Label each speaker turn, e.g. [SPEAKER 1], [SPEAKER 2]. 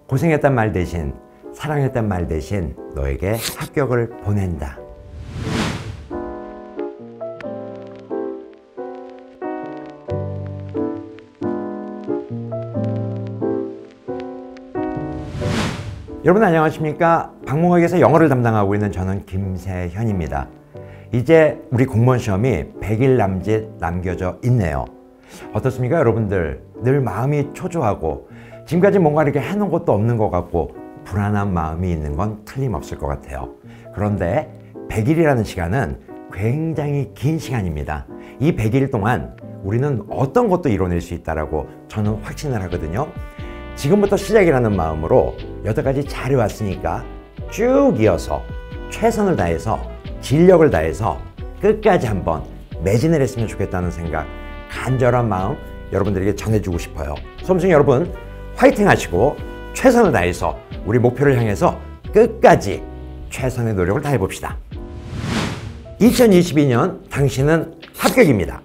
[SPEAKER 1] 고생했단 말 대신, 사랑했단 말 대신 너에게 합격을 보낸다. 여러분 안녕하십니까? 박몽학에서 영어를 담당하고 있는 저는 김세현입니다. 이제 우리 공무원 시험이 100일 남짓 남겨져 있네요. 어떻습니까 여러분들? 늘 마음이 초조하고 지금까지 뭔가 이렇게 해놓은 것도 없는 것 같고 불안한 마음이 있는 건 틀림없을 것 같아요. 그런데 100일이라는 시간은 굉장히 긴 시간입니다. 이 100일 동안 우리는 어떤 것도 이뤄낼 수 있다고 저는 확신을 하거든요. 지금부터 시작이라는 마음으로 여태까지 잘해왔으니까 쭉 이어서 최선을 다해서 진력을 다해서 끝까지 한번 매진을 했으면 좋겠다는 생각, 간절한 마음 여러분들에게 전해주고 싶어요. 수험생 여러분 화이팅 하시고 최선을 다해서 우리 목표를 향해서 끝까지 최선의 노력을 다해봅시다. 2022년 당신은 합격입니다.